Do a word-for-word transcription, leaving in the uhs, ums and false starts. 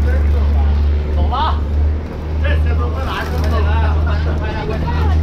走了，这些都快拿去了，快点，快点，快点。